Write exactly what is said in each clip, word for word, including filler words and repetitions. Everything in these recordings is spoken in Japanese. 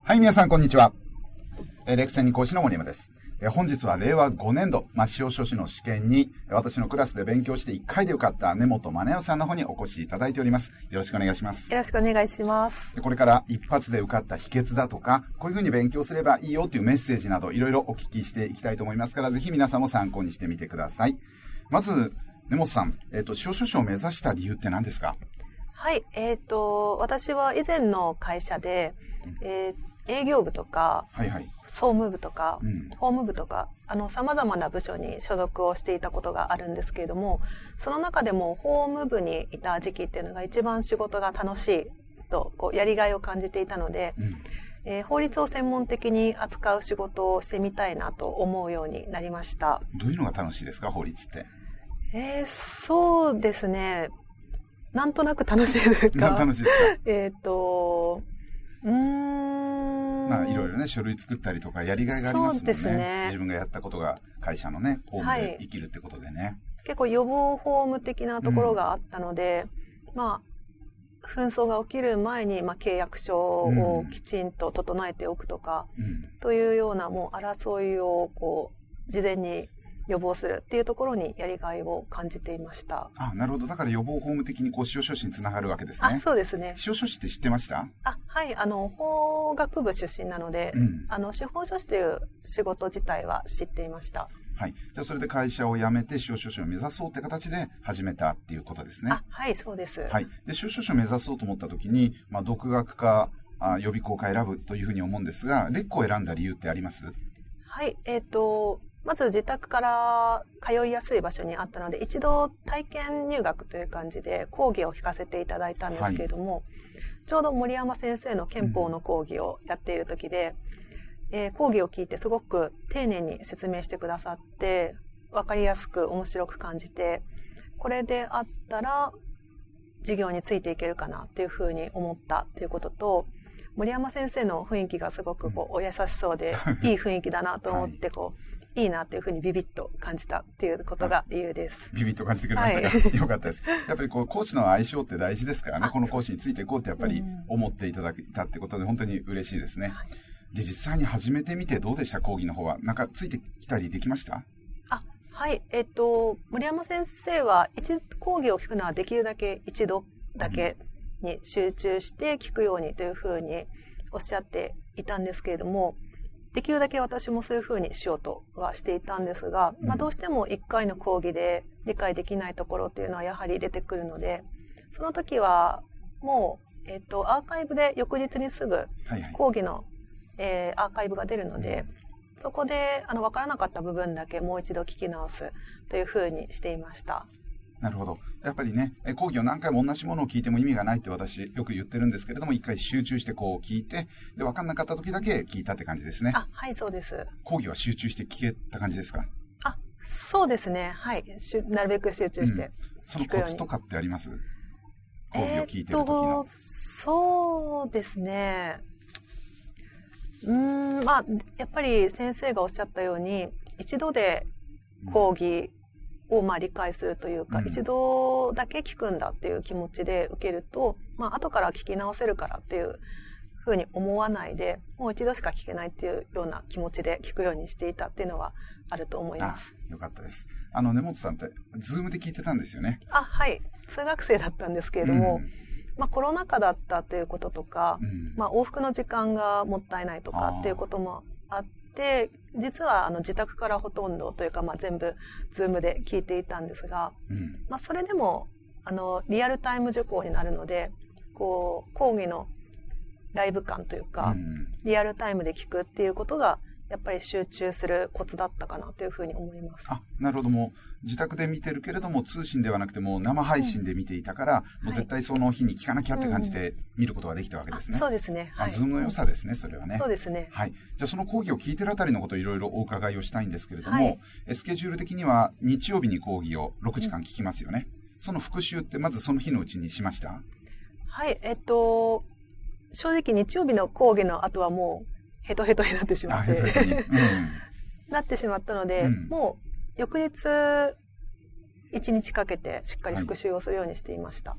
はい、皆さんこんにちは。えー、レクセンに講師の森山です。えー、本日はれいわごねんど、まあ、司法書士の試験に、私のクラスで勉強していっかいで受かった根本真代さんの方にお越しいただいております。よろしくお願いします。 よろしくお願いします。 これから一発で受かった秘訣だとか、こういうふうに勉強すればいいよというメッセージなど、いろいろお聞きしていきたいと思いますから、ぜひ皆さんも参考にしてみてください。まず、根本さん、えっと、司法書士を目指した理由って何ですか？ はい、えっと、私は以前の会社で、えー営業部とか、 はいはい、 総務部とか、 うん、 法務部とか、あの、様々な部署に所属をしていたことがあるんですけれども、その中でも法務部にいた時期っていうのが一番仕事が楽しいと、こう、やりがいを感じていたので、うんえー、法律を専門的に扱う仕事をしてみたいなと思うようになりました。 どういうのが楽しいですか、法律って？ えー、そうですね。なんとなく楽しいですか？ 楽しいですか？ えっと、うーん、 まあ、いろいろね、書類作ったりとかやりがいがありますもんね。 そうですね。 自分がやったことが会社のね、法務で生きるってことでね、はい。 結構予防法務的なところがあったので、うん、まあ、紛争が起きる前に、まあ、契約書をきちんと整えておくとか、うん、というような、もう争いをこう、事前に予防するっていうところにやりがいを感じていました。 あ、なるほど。だから予防法務的にこう司法書士につながるわけですね。 あ、そうですね。 司法書士って知ってました？ あ、はい。あの、法学部出身なので、うん、あの、司法書士という仕事自体は知っていました。 はい。じゃあそれで会社を辞めて司法書士を目指そうって形で始めたっていうことですね。 あ、はい、そうです。 はい。で、司法書士を目指そうと思った時に、まあ、独学かあ予備校か選ぶというふうに思うんですが、レックを選んだ理由ってあります？ はい。えっと、まず自宅から通いやすい場所にあったので、一度体験入学という感じで講義を聞かせていただいたんですけれども、はい、ちょうど森山先生の憲法の講義をやっている時で、うんえー、講義を聞いてすごく丁寧に説明してくださって、わかりやすく面白く感じて、これであったら授業についていけるかなというふうに思ったということと、森山先生の雰囲気がすごくこうお優しそうで、いい雰囲気だなと思ってこう、はいいいなというふうにビビッと感じたっていうことが理由です。 ビビッと感じてくれましたか？はい、よかったです。やっぱりこう講師の相性って大事ですからね、この講師についていこうってやっぱり思っていただけたってことで本当に嬉しいですね。はい、で、実際に始めてみてどうでした？講義の方は。なんかついてきたりできました？ あ、はい。えっと、森山先生は一講義を聞くのはできるだけ一度だけに集中して聞くようにというふうにおっしゃっていたんですけれども、できるだけ私もそういうふうにしようとはしていたんですが、まあ、どうしてもいっかいの講義で理解できないところっていうのはやはり出てくるので、その時はもう、えっと、アーカイブで翌日にすぐ講義の、はいはいえー、アーカイブが出るので、そこであの分からなかった部分だけもう一度聞き直すというふうにしていました。 なるほど。やっぱりね、講義を何回も同じものを聞いても意味がないって私よく言ってるんですけれども、一回集中してこう聞いて、で、分かんなかった時だけ聞いたって感じですね。 あ、はい、そうです。 講義は集中して聞けた感じですか？ あ、そうですね。はい。しゅなるべく集中して聞くように、うん。 そのコツとかってあります？講義を聞いてる時の。 えー、そうですね。うーん、まあ、やっぱり先生がおっしゃったように、一度で講義、うんをまあ理解するというか、うん、一度だけ聞くんだっていう気持ちで受けると、まあ後から聞き直せるからっていうふうに思わないで、もう一度しか聞けないっていうような気持ちで聞くようにしていたっていうのはあると思います。 あ、よかったです。あの根本さんってズームで聞いてたんですよね。 あ、はい。通学生だったんですけれども、うん、まあコロナ禍だったということとか、うん、まあ往復の時間がもったいないとかっていうこともあって、実はあの自宅からほとんどというか、まあ、全部ズームで聞いていたんですが、うんまあ、それでもあのリアルタイム受講になるので、こう講義のライブ感というか、うん、リアルタイムで聞くっていうことがやっぱり集中するコツだったかなというふうに思います。 あ、なるほど。もう自宅で見てるけれども通信ではなくても生配信で見ていたから、うん、もう絶対その日に聞かなきゃって感じで見ることができたわけですね。 うん、そうですね。 はい、ズームの良さですね、それはね。 そうですね。 はい。じゃあその講義を聞いてるあたりのことをいろいろお伺いをしたいんですけれども、はい、スケジュール的には日曜日に講義をろくじかん聞きますよね。うん、その復習ってまずその日のうちにしました？ はい、えっと正直日曜日の講義の後はもうヘトヘトになってしまって、うん、なってしまったので、うん、もう翌日一日かけてしっかり復習をするようにしていました。 は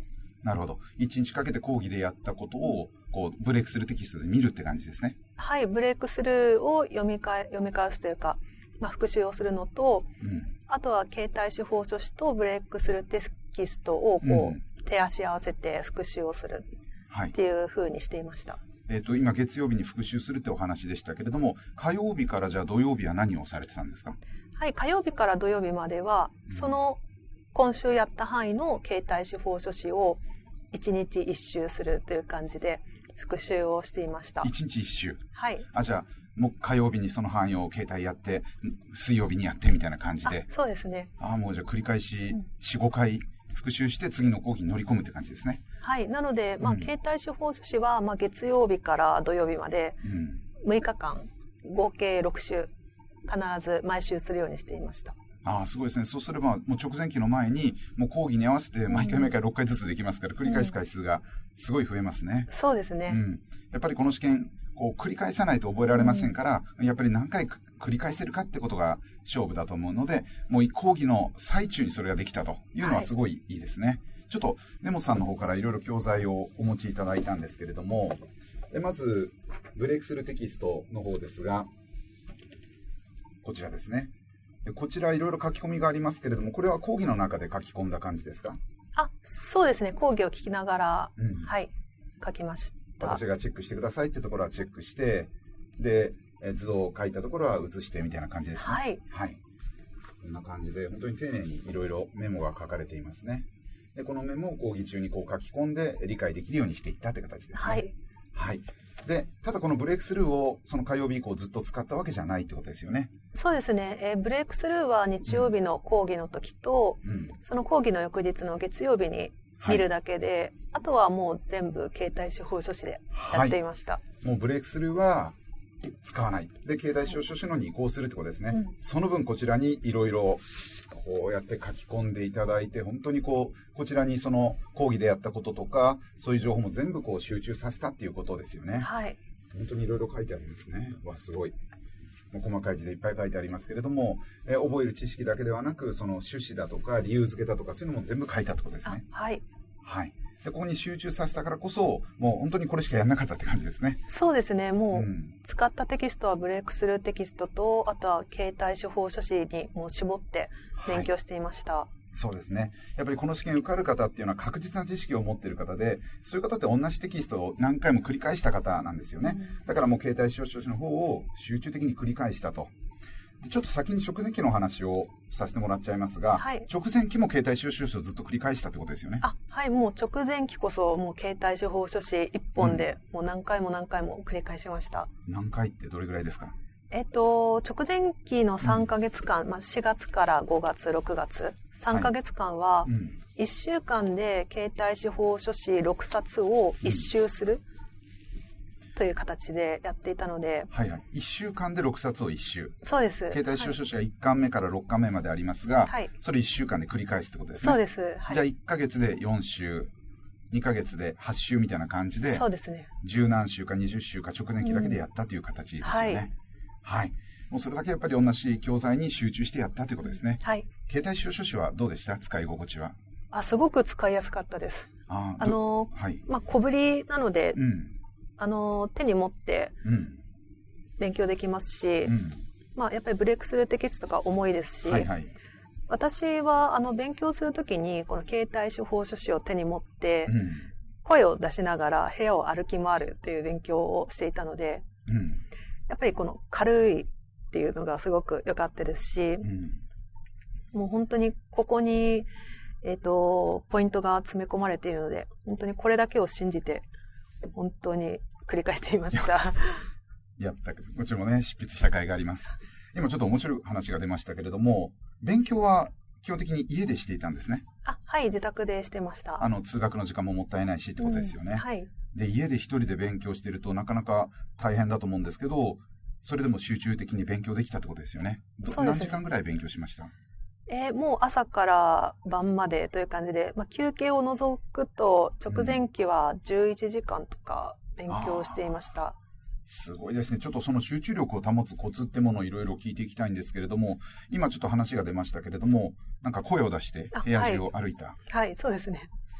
なるほど。一日かけて講義でやったことを、こう、ブレイクスルーテキストで見るって感じですね。 はい、ブレイクスルーを読み返、読み返すというか、まあ、復習をするのと、 うん、 あとは携帯手法書士とブレイクスルーテキストをこう、うん、手足合わせて復習をするっていう風にしていました。はい、 えっと、今月曜日に復習するってお話でしたけれども、火曜日からじゃあ土曜日は何をされてたんですか？ はい、火曜日から土曜日までは、うん、その今週やった範囲の携帯手法書士を一日一周するという感じで復習をしていました。 一日一周。 はい。 あ、じゃあ、もう火曜日にその範囲を携帯やって、水曜日にやってみたいな感じで。 そうですね。 ああ、もうじゃあ繰り返しよん、ごかい復習して次の講義に乗り込むって感じですね。 はい。なので、まあ、うん、携帯手法書士は、まあ、月曜日から土曜日までむいかかん、合計ろく週、必ず毎週するようにしていました。 ああ、すごいですね。そうすれば、もう直前期の前に、もう講義に合わせて毎回毎回ろっかいずつできますから、繰り返す回数がすごい増えますね。 うん、そうですね。 うん。やっぱりこの試験、こう繰り返さないと覚えられませんから、うん、やっぱり何回繰り返せるかってことが勝負だと思うので、もう講義の最中にそれができたというのはすごいいいですね。はい、ちょっと根本さんの方からいろいろ教材をお持ちいただいたんですけれども、でまずブレイクスルーテキストの方ですが、こちらですね。でこちらいろいろ書き込みがありますけれども、これは講義の中で書き込んだ感じですか？ あ、そうですね。講義を聞きながら、うん、はい、書きました。 私がチェックしてくださいってところはチェックして、で、え図を書いたところは写してみたいな感じですね。 はい。 はい。こんな感じで、本当に丁寧にいろいろメモが書かれていますね。で、このメモを講義中にこう書き込んで理解できるようにしていったって形ですね。 はい。 はい。で、ただこのブレイクスルーをその火曜日以降ずっと使ったわけじゃないってことですよね。 そうですね。えー、ブレイクスルーは日曜日の講義の時と、うん、その講義の翌日の月曜日に見るだけで、はい、あとはもう全部携帯手法書士でやっていました。はい、 もうブレイクスルーは使わない。で、携帯手法書士のに移行するってことですね。うん、その分こちらにいろいろこうやって書き込んでいただいて、本当にこう、こちらにその講義でやったこととか、そういう情報も全部こう集中させたっていうことですよね。 はい。 本当にいろいろ書いてありますね。わ、すごい。もう細かい字でいっぱい書いてありますけれども、え覚える知識だけではなく、その趣旨だとか理由付けだとか、そういうのも全部書いたってことですね。 はい。 はい。で、ここに集中させたからこそ、もう本当にこれしかやんなかったって感じですね。 そうですね。もう、うん、使ったテキストはブレイクスルーテキストと、あとは携帯手法書士にもう絞って勉強していました。はい、 そうですね。やっぱりこの試験受かる方っていうのは確実な知識を持っている方で、そういう方って同じテキストを何回も繰り返した方なんですよね。うん、だからもう携帯手法書士の方を集中的に繰り返したと。ちょっと先に直前期の話をさせてもらっちゃいますが、はい、直前期も携帯手法書士をずっと繰り返したってことですよね。 あ、はい、もう直前期こそもう携帯手法書士一本で、もう何回も何回も繰り返しました。 うん、何回ってどれぐらいですか？ えっと、直前期のさんかげつかん、うん、まあ、しがつからごがつ、ろくがつ、さんかげつかんは、いっしゅうかんで携帯手法書士ろくさつを一周する、うんという形でやっていたので、 はいはい。いっしゅうかんでろくさつを一周。 そうです。 携帯手法書士がいっかんめからろっかんめまでありますが、はい、それいっしゅうかんで繰り返すってことですね。 そうです。 はい、じゃあいっかげつでよん週、にかげつではち週みたいな感じで、 そうですね。 十何週かにじゅっ週か直前期だけでやったという形ですよね。うん、はい。はい。もうそれだけやっぱり同じ教材に集中してやったということですね。 はい。 携帯手法書士はどうでした？使い心地は。 あ、すごく使いやすかったです。 あ、 あの、はい、まあ、小ぶりなので、うん、あの手に持って勉強できますし、うん、まあ、やっぱりブレイクスルーテキストが重いですし、はいはい、私はあの勉強するときにこの携帯手法書士を手に持って、うん、声を出しながら部屋を歩き回るっていう勉強をしていたので、うん、やっぱりこの軽いっていうのがすごく良かったですし、うん、もう本当にここに、えーと、ポイントが詰め込まれているので、本当にこれだけを信じて本当に繰り返していました。 やった。うちもね、執筆した甲斐があります。今ちょっと面白い話が出ましたけれども、勉強は基本的に家でしていたんですね。 あ、はい、自宅でしてました。 あの、通学の時間ももったいないしってことですよね。うん、はい。で、家で一人で勉強しているとなかなか大変だと思うんですけど、それでも集中的に勉強できたってことですよね。そうですね。何時間ぐらい勉強しました？ えー、もう朝から晩までという感じで、まあ、休憩を除くと直前期はじゅういちじかんとか勉強していました。うん、 すごいですね。ちょっとその集中力を保つコツってものをいろいろ聞いていきたいんですけれども、今ちょっと話が出ましたけれども、なんか声を出して部屋中を歩いた。 はい、はい、そうですね。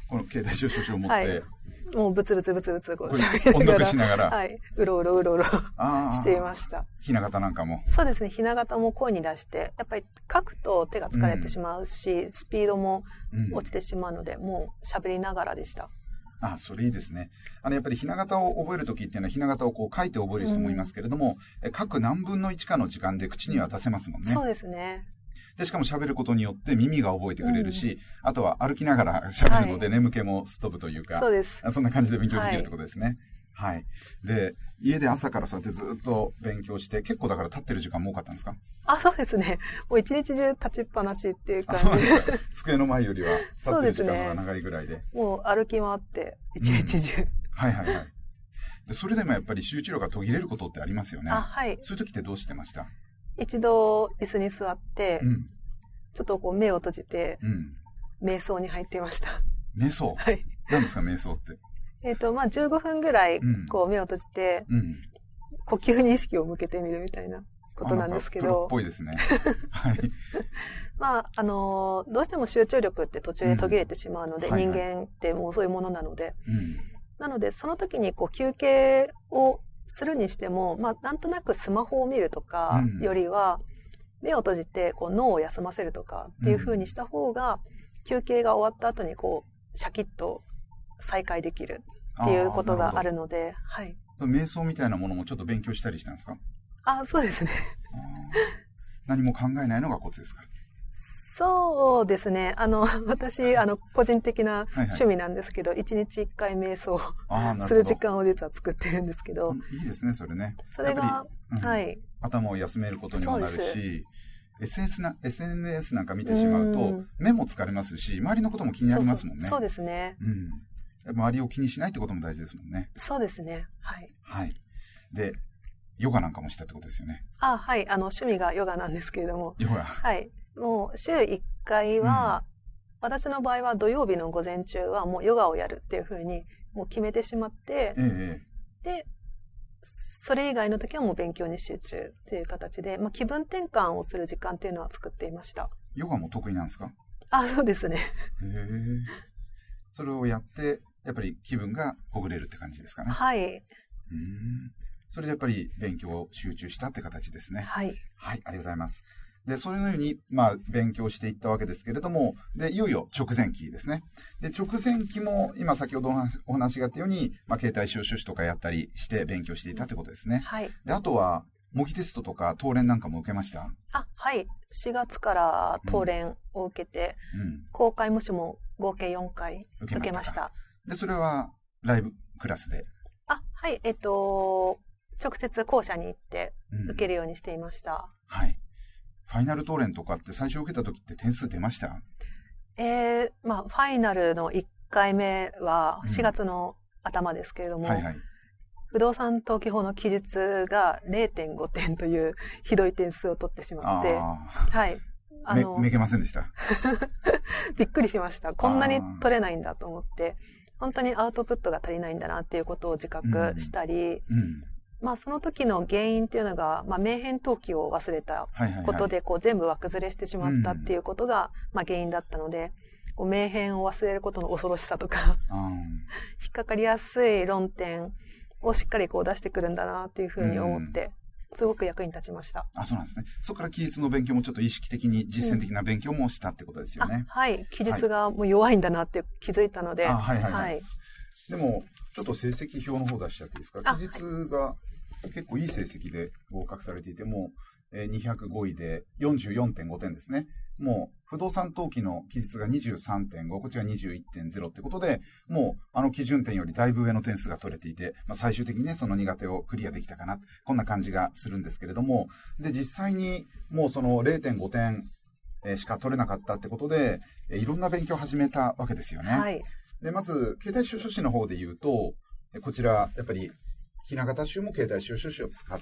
この携帯証書書を持って、はい、 もうブツブツブツブツこう喋音読しながら、 はい、うろうろうろうろしていました。 ひな形なんかも。 そうですね、ひな形も声に出して、やっぱり書くと手が疲れてしまうし、うん、スピードも落ちてしまうので、うん、もう喋りながらでした。 あ、それいいですね。あの、やっぱりひな形を覚えるときっていうのは、ひな形をこう書いて覚える人もいますけれども、うん、書く何分のいちかの時間で口には出せますもんね。 そうですね。 で、しかも喋ることによって耳が覚えてくれるし、うん、あとは歩きながら喋るので眠気もすっ飛ぶというか、 そうです。 そんな感じで勉強できるってことですね。はい。はい、で、家で朝からそうやってずっと勉強して、結構だから立ってる時間も多かったんですか？ あ、そうですね。もう一日中立ちっぱなしっていう感じで。 机の前よりは立ってる時間が長いぐらいで。でね、 もう歩き回って、一日中、うん。 はいはいはい。で、それでもやっぱり集中力が途切れることってありますよね。 あ、はい。 そういう時ってどうしてました？ 一度椅子に座って、うん、ちょっとこう目を閉じて、うん、瞑想に入っていました。 瞑想？ はい。 何ですか、瞑想って。 えっと、まあ、じゅうごふんぐらい、こう目を閉じて、うん、呼吸に意識を向けてみるみたいなことなんですけど。 プロっぽいですね。はい。 まあ、あのー、どうしても集中力って途中で途切れてしまうので、うん、人間ってもうそういうものなので。はいはい、なので、その時にこう休憩をするにしても、まあ、なんとなくスマホを見るとかよりは、うん目を閉じてこう脳を休ませるとかっていう風にした方が、休憩が終わった後にこうシャキッと再開できるっていうことがあるので、はい。 瞑想みたいなものもちょっと勉強したりしたんですか？ あ、そうですね。 何も考えないのがコツですか？ そうですね。あの、私、あの、個人的な趣味なんですけど、一、はいはい、日一回瞑想する時間を実は作ってるんですけど。 いいですね、それね。 それが、うん、はい。 頭を休めることにもなるし、エスエヌエス な、エスエヌエス なんか見てしまうと、目も疲れますし、周りのことも気になりますもんね。 そうそう、そうですね。 うん。周りを気にしないってことも大事ですもんね。 そうですね。はい。 はい。で、ヨガなんかもしたってことですよね。 あ、はい。あの、趣味がヨガなんですけれども。 ヨガ。 はい。もう、週いっかいは、うん、私の場合は土曜日の午前中はもうヨガをやるっていうふうに、もう決めてしまって、ええ、で、それ以外の時はもう勉強に集中っていう形で、まあ、気分転換をする時間っていうのは作っていました。 ヨガも得意なんですか？ あ、そうですね。へえ。それをやって、やっぱり気分がほぐれるって感じですかね。 はい。 うん。それでやっぱり勉強を集中したって形ですね。 はい。 はい、ありがとうございます。で、そういうように、まあ、勉強していったわけですけれども、で、いよいよ直前期ですね。で、直前期も、今先ほどお話があったように、まあ、携帯使用書士とかやったりして勉強していたってことですね。 はい。 で、あとは、模擬テストとか、答練なんかも受けました？ あ、はい。しがつから答練を受けて、うんうん、公開模試も合計よんかい受けました。 で、それは、ライブクラスで？ あ、はい。えっと、直接校舎に行って受けるようにしていました。うん、 はい。ファイナル答練とかって最初受けた時って点数出ました？ えー、まあ、ファイナルのいっかいめはしがつの頭ですけれども、うんはいはい、不動産登記法の記述が れいてんごてんというひどい点数を取ってしまって、はい。 あの、め、めげませんでした。 びっくりしました。こんなに取れないんだと思って、本当にアウトプットが足りないんだなっていうことを自覚したり、うんうんまあその時の原因っていうのが、まあ名片登記を忘れたことで、こう全部輪崩れしてしまったっていうことが、まあ原因だったので、こう名片を忘れることの恐ろしさとか、引っかかりやすい論点をしっかりこう出してくるんだなっていうふうに思って、すごく役に立ちました。 あ、そうなんですね。そこから記述の勉強もちょっと意識的に実践的な勉強もしたってことですよね。 うん、はい。記述がもう弱いんだなって気づいたので。 あ、はいはいはい。はい、でも、ちょっと成績表の方出しちゃっていいですか？記述が結構いい成績で合格されていて、もうにひゃくごいで よんじゅうよんてんごてんですね。もう不動産登記の記述が にじゅうさんてんご、こっちが にじゅういってんゼロ ってことで、もうあの基準点よりだいぶ上の点数が取れていて、まあ、最終的にね、その苦手をクリアできたかな、こんな感じがするんですけれども、で、実際にもうその れいてんごてんしか取れなかったってことで、いろんな勉強を始めたわけですよね。 はい。 で、まず、携帯使用書士の方で言うと、こちら、やっぱり、ひな形集も携帯使用書士を使って、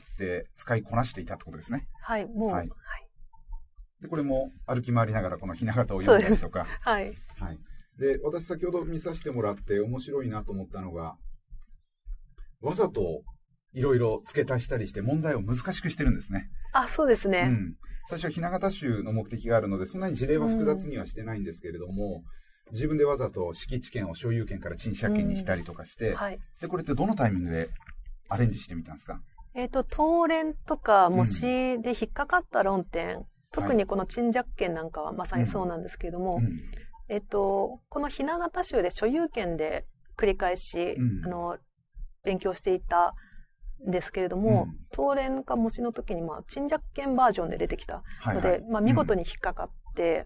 使いこなしていたってことですね。 はい、もう、はい。はい、 で、これも歩き回りながらこのひな形を読んだりとか。 はい。 はい。で、私先ほど見させてもらって面白いなと思ったのが、わざといろいろ付け足したりして問題を難しくしてるんですね。 あ、そうですね。うん。 最初はひな形集の目的があるので、そんなに事例は複雑にはしてないんですけれども、 自分でわざと敷地権を所有権から賃借権にしたりとかして、 うんはい、 でこれってどのタイミングでアレンジしてみたんですか？ えっと、東連とか模試で引っかかった論点、うん、特にこの賃借権なんかはまさにそうなんですけれども、うんうん、えっと、この雛形州で所有権で繰り返し、うん、あの、勉強していたんですけれども、うん、東連か模試の時に、まあ、賃借権バージョンで出てきたので、はいはい、まあ、見事に引っかかって、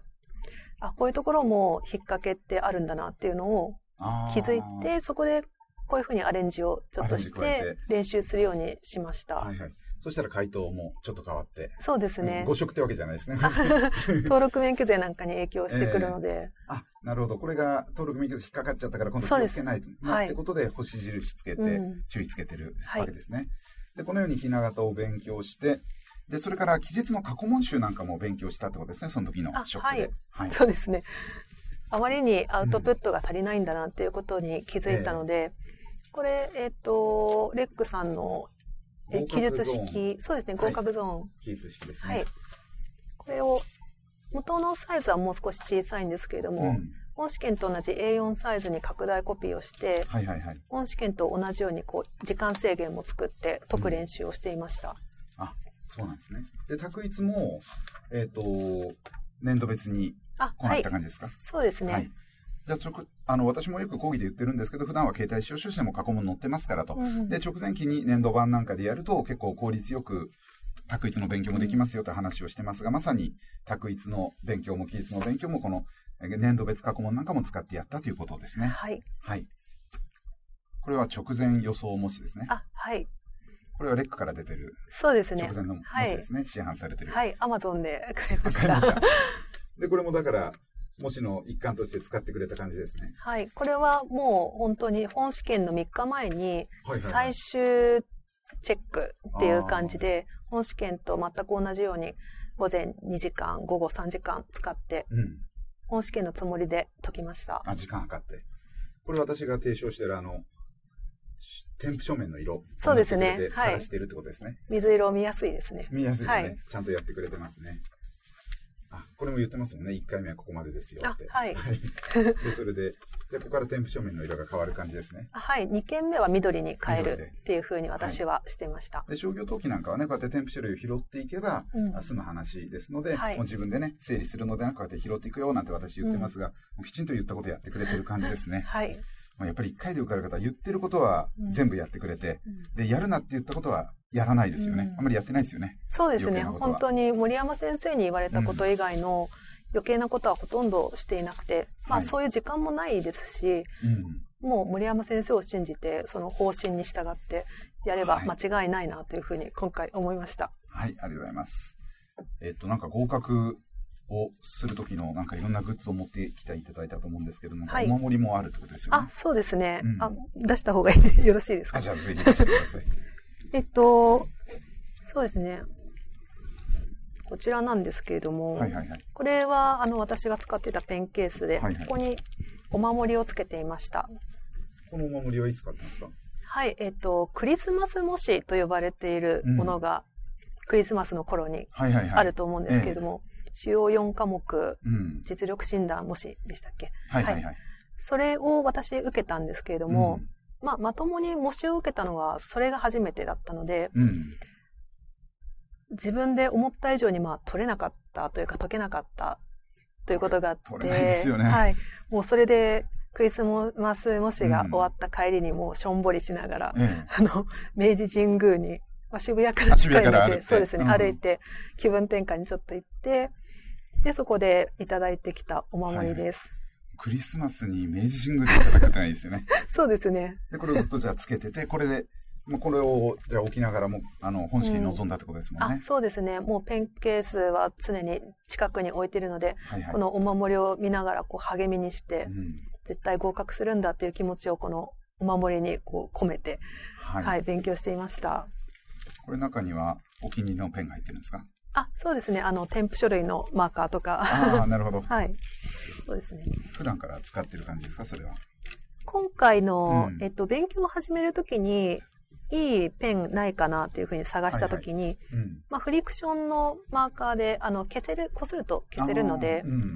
うん、あ、こういうところも引っ掛けってあるんだなっていうのを気づいて、そこでこういうふうにアレンジをちょっとして練習するようにしました。 はいはい。そしたら回答もちょっと変わって。 そうですね。 誤植ってわけじゃないですね。 登録免許税なんかに影響してくるので。 えー、あ、なるほど。これが登録免許税引っかかっちゃったから今度気をつけないとなってことで星印つけて注意つけてるわけですね。はい、でこのように雛形を勉強して、でそれから記述の過去問集なんかも勉強したってことですね。その時のショックで。はいはい、そうですね。あまりにアウトプットが足りないんだなっていうことに気づいたので、うんえーこれ、えっと、レックさんの記述式、そうですね、合格ゾーン。はい、 記述式ですね。 はい。これを、元のサイズはもう少し小さいんですけれども、うん、本試験と同じ エーよん サイズに拡大コピーをして、はいはいはい、本試験と同じようにこう時間制限も作って解く練習をしていました。 うん、あ、そうなんですね。で、択一も、えっと、年度別にこなした感じですか？はい、 そうですね。はいじゃあ直あの私もよく講義で言ってるんですけど、普段は携帯使用書士でも過去問載ってますからと、うん、で直前期に年度版なんかでやると結構効率よく択一の勉強もできますよという話をしてますが、まさに択一の勉強も記述の勉強もこの年度別過去問なんかも使ってやったということですね。 はい。 はい。これは直前予想模試ですね。 あ、はい。 これはレックから出てる。 そうですね。 直前の模試ですね。はい、市販されてる。 はい。アマゾンで買いました。 買いました。でこれもだから。模試の一環として使ってくれた感じですね。 はい。これはもう本当に本試験のみっかまえに最終チェックっていう感じで、本試験と全く同じように午前にじかん、午後さんじかん使って、本試験のつもりで解きました。 あ、時間計って。これ私が提唱しているあの、添付書面の色。 そうですね。 はい。探しているってことですね。 水色見やすいですね。 見やすいですね。はい、ちゃんとやってくれてますね。あ、これも言ってますもんね。いっかいめはここまでですよって。 はい。 で、それで、じゃあここから添付書面の色が変わる感じですね。 はい。にけんめは緑に変えるっていうふうに私はしてました。 はい、で、商業登記なんかはね、こうやって添付書類を拾っていけば、うん、済む話ですので、はい、もう自分でね、整理するのではなく、こうやって拾っていくよなんて私言ってますが、うん、もうきちんと言ったことやってくれてる感じですね。 はい。 まあ、やっぱりいっかいで受かる方は言ってることは全部やってくれて、うん、で、やるなって言ったことはやらないですよね。うん、あんまりやってないですよね。 そうですね。本当に森山先生に言われたこと以外の、うん余計なことはほとんどしていなくて、まあそういう時間もないですし、うん、もう森山先生を信じて、その方針に従ってやれば間違いないなというふうに今回思いました。 はい、はい、ありがとうございます。えっと、なんか合格をするときのなんかいろんなグッズを持ってきていただいたと思うんですけども、はい、お守りもあるってことですよね。 あ、そうですね。うん、あ、出した方がいいよろしいですか？ あ、じゃあぜひ出してください。 えっと、そうですね。こちらなんですけれども、はいはいはい、これはあの私が使っていたペンケースで、はいはい、ここにお守りをつけていました。 このお守りはいつ買ったんですか？ はい、えっと、クリスマス模試と呼ばれているものが、うん、クリスマスの頃にあると思うんですけれども、はいはいはい、主要よんかもく、うん、実力診断模試でしたっけ？はいはいはいはい、それを私受けたんですけれども、うん、まあ、まともに模試を受けたのはそれが初めてだったので、うん自分で思った以上にまあ取れなかったというか解けなかったということがあって、 取れないですよね。 はい。もうそれでクリスマス模試が終わった帰りにもうしょんぼりしながら、うん、あの、明治神宮に、まあ、渋谷から近いので、そうですね、うん、歩いて気分転換にちょっと行って、で、そこでいただいてきたお守りです。はい、 クリスマスに明治神宮で戦ってないですよね。 そうですね。 で、これをずっとじゃあつけてて、これで、もうこれをじゃあ置きながらもあの本試験に臨んだってことですもんね、 うん、あそうですね。もうペンケースは常に近くに置いているので、はいはい、このお守りを見ながらこう励みにして、うん、絶対合格するんだっていう気持ちをこのお守りにこう込めて、はいはい、勉強していました。 これ中にはお気に入りのペンが入ってるんですか？ あそうですね。あの添付書類のマーカーとか。 ああなるほど。 はい。そうですね。 普段から使ってる感じですかそれは？ 今回の、うん、えっと勉強を始めるときにいいペンないかなっていうふうに探したときに、はいはいうんまあ、フリクションのマーカーであの消せる、こすると消せるので、うん、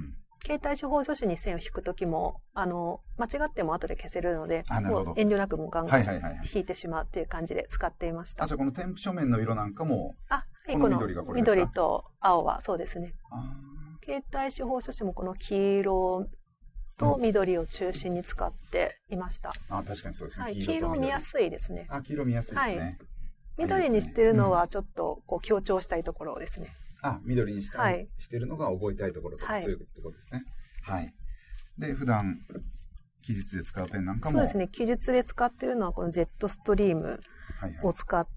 携帯手法助手に線を引くときも、あの、間違っても後で消せるので、 あ、なるほど。 遠慮なくもうガンガンはいはいはいはい。 引いてしまうっていう感じで使っていました。 あ、じゃあこの添付書面の色なんかも、 あ、はい、 この緑がこれですか？ 緑と青はそうですね。 あ携帯手法書士もこの黄色と緑を中心に使っていました。 あ、確かにそうですね。 はい、黄色見やすいですね。 あ、黄色見やすいですね。はい、 緑にしてるのはちょっとこう強調したいところですね。 あ、緑にした、 はい、 してるのが覚えたいところとか、はい、そういうところですね。はい。で、普段、記述で使うペンなんかも。 そうですね。記述で使ってるのはこのジェットストリームを使って、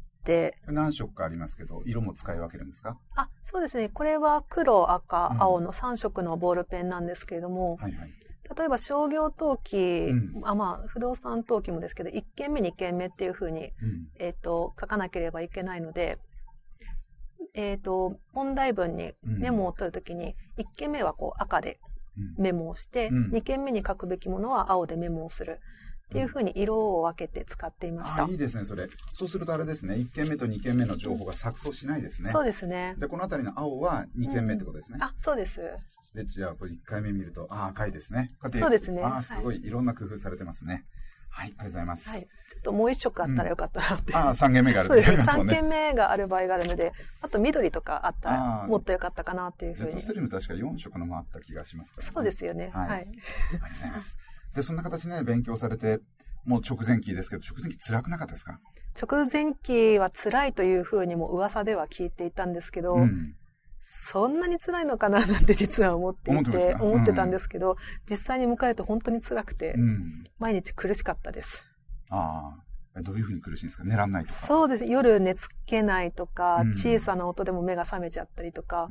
はいはい、何色かありますけど、色も使い分けるんですか？ あ、そうですね。これは黒、赤、うん、青のさん色のボールペンなんですけれども、はいはい、例えば商業登記、うん、あまあ、不動産登記もですけど、いっけんめ、にけんめっていうふうに、うん、えっと、書かなければいけないので、えっと、問題文にメモを取るときに、いっけんめはこう赤でメモをして、うん、にけんめに書くべきものは青でメモをする。っていうふうに色を分けて使っていました。 あ、いいですね、それ。そうするとあれですね、いっけんめとにけんめの情報が錯綜しないですね。 そうですね。 で、このあたりの青はにけんめってことですね。 うん、あ、そうです。 で、じゃあ、これいっかいめ見ると、あ、赤いですね。 そうですね。 あ、すごい、いろんな工夫されてますね。はい、ありがとうございます。はい。ちょっともう一色あったらよかったなって。 うん、あ、さんけんめがあるそうですね。さんけんめがある場合があるので、あと緑とかあったらもっとよかったかなっていうふうに。 ジェットストリーム確かよん色のもあった気がしますからね。 そうですよね。はい。はい、 ありがとうございます。で、そんな形で、ね、勉強されて、もう直前期ですけど、直前期辛くなかったですか？ 直前期は辛いというふうにも噂では聞いていたんですけど、うん、そんなに辛いのかななんて実は思っていて、思って思ってたんですけど、うん、実際に迎えると本当に辛くて、うん、毎日苦しかったです。 ああ、どういうふうに苦しいんですか？寝らんないとか？ そうです。夜寝つけないとか、うん、小さな音でも目が覚めちゃったりとか、うん、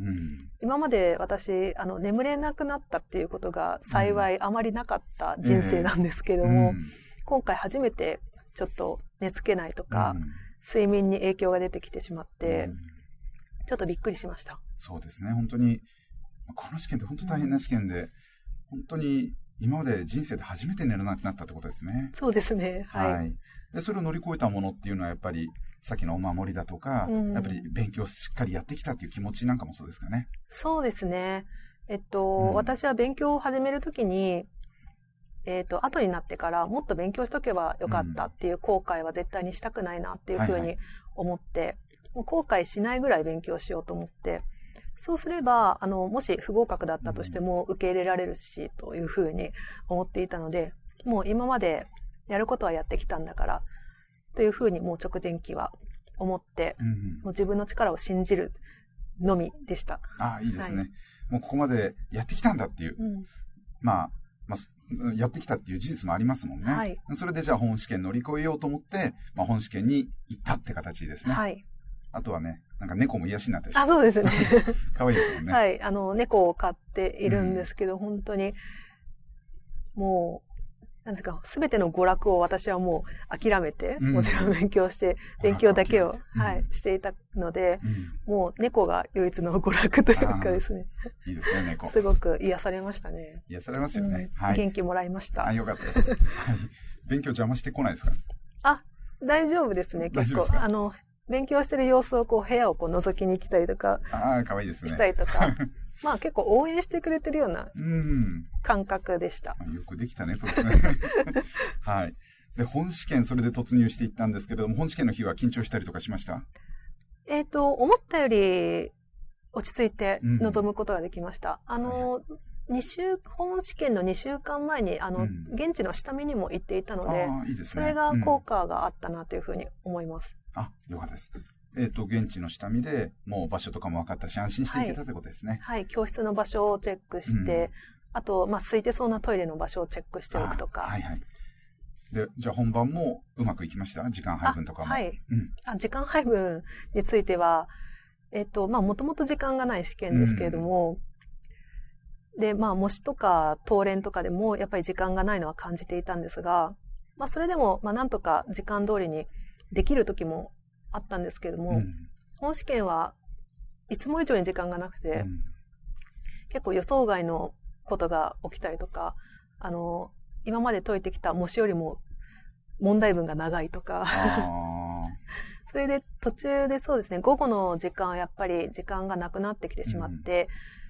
今まで私、あの、眠れなくなったっていうことが幸いあまりなかった人生なんですけども、えーうん今回初めてちょっと寝つけないとか、うん、睡眠に影響が出てきてしまって、うん、ちょっとびっくりしました。 そうですね。本当に、この試験って本当大変な試験で、うん、本当に今まで人生で初めて寝れなくなったってことですね。 そうですね。はい。はい、 で、それを乗り越えたものっていうのはやっぱり、さっきのお守りだとか、うん、やっぱり勉強しっかりやってきたっていう気持ちなんかもそうですかね。 そうですね。えっと、うん、私は勉強を始めるときに、えっと、後になってからもっと勉強しとけばよかったっていう後悔は絶対にしたくないなっていうふうに思って、はいはい、もう後悔しないぐらい勉強しようと思って、そうすれば、あの、もし不合格だったとしても受け入れられるし、というふうに思っていたので、もう今までやることはやってきたんだから、というふうにもう直前期は思って、うんうん、もう自分の力を信じるのみでした。 ああ、いいですね。はい、もうここまでやってきたんだっていう。うん、まあ、まあ、やってきたっていう事実もありますもんね。はい、それでじゃあ本試験乗り越えようと思って、まあ、本試験に行ったって形ですね。はい。あとはね、なんか猫も癒しになってる。 あ、そうですね。 可愛いですもんね。 はい。あの、猫を飼っているんですけど、うん、本当に、もう、なんですか、すべての娯楽を私はもう諦めて、うん、もちろん勉強して、勉強だけを、うん、はい、していたので、うん、もう猫が唯一の娯楽というかですね。 いいですね、猫。 すごく癒されましたね。 癒されますよね。 うん、はい。元気もらいました。 あ、よかったです。はい。勉強邪魔してこないですか？ あ、大丈夫ですね、結構。あの、勉強してる様子をこう、部屋をこう覗きに来たりとか。 ああ、可愛いですね。 したりとか。まあ結構応援してくれてるような感覚でした。 うん、よくできたね、これね。はい。で、本試験それで突入していったんですけれども、本試験の日は緊張したりとかしました？ えっと、思ったより落ち着いて臨むことができました。うん、あの、二週、本試験のにしゅうかんまえに、あの、うん、現地の下見にも行っていたので、 あ、いいですね、 それが効果があったなというふうに思います。 うん、あ、よかったです。えっと、現地の下見で、もう場所とかも分かったし、安心していけたってことですね。 はい。はい、教室の場所をチェックして、うん、あと、まあ、空いてそうなトイレの場所をチェックしておくとか。 はいはい。で、じゃあ本番もうまくいきました？時間配分とかも。 はい。うん、あ、時間配分については、えっと、まあ、もともと時間がない試験ですけれども、うん、で、まあ、模試とか、答練とかでも、やっぱり時間がないのは感じていたんですが、まあ、それでも、まあ、なんとか時間通りにできる時もあったんですけれども、うん、本試験はいつも以上に時間がなくて、うん、結構予想外のことが起きたりとか、あの、今まで解いてきた模試よりも問題文が長いとか、それで途中でそうですね、午後の時間はやっぱり時間がなくなってきてしまって、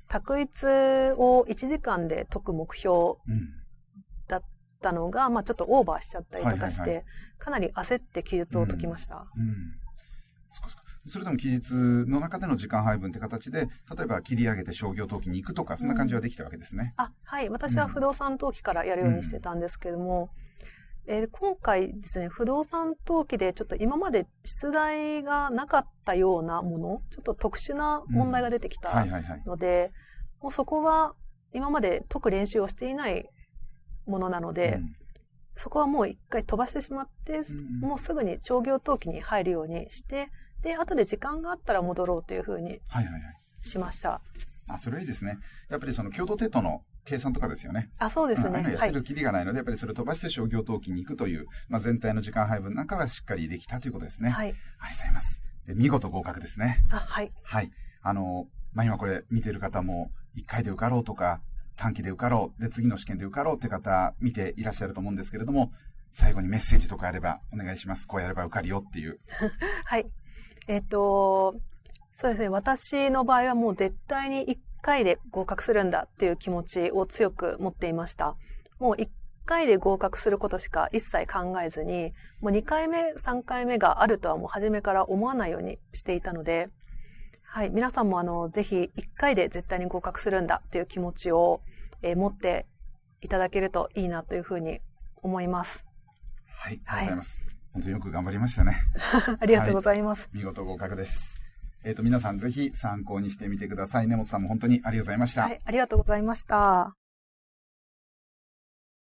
択一をいちじかんで解く目標だったのが、うん、まあちょっとオーバーしちゃったりとかして、はいはいはい、かなり焦って記述を解きました。うんうん、 そうですか。それでも記述の中での時間配分って形で、例えば切り上げて商業登記に行くとか、そんな感じはできたわけですね。 うん、あ、はい。私は不動産登記からやるようにしてたんですけども、うんえー、今回ですね、不動産登記でちょっと今まで出題がなかったようなもの、ちょっと特殊な問題が出てきたので、もうそこは今まで解く練習をしていないものなので、うん、そこはもう一回飛ばしてしまって、うん、もうすぐに商業登記に入るようにして、で、後で時間があったら戻ろうというふうにしました。 はいはいはい、あ、それはいいですね。やっぱりその共同抵当の計算とかですよね。 あ、そうですね。 うん、あのやってるきりがないので、はい、やっぱりそれを飛ばして商業登記に行くという、まあ、全体の時間配分なんかはしっかりできたということですね。はい。ありがとうございます。で、見事合格ですね。 あ、はい。 はい。あの、まあ、今これ見てる方も、いっかいで受かろうとか、短期で受かろう、で、次の試験で受かろうって方、見ていらっしゃると思うんですけれども、最後にメッセージとかあればお願いします。こうやれば受かるよっていう。 はい。えっと、そうですね。私の場合はもう絶対にいっかいで合格するんだっていう気持ちを強く持っていました。もういっかいで合格することしか一切考えずに、もうにかいめ、さんかいめがあるとはもう初めから思わないようにしていたので、はい。皆さんもあの、ぜひいっかいで絶対に合格するんだっていう気持ちを、えー、持っていただけるといいなというふうに思います。 はい。ありがとうございます。はい、本当によく頑張りましたね。 ありがとうございます。 はい、見事合格です。えっと、皆さんぜひ参考にしてみてください。根本さんも本当にありがとうございました。 はい、ありがとうございました。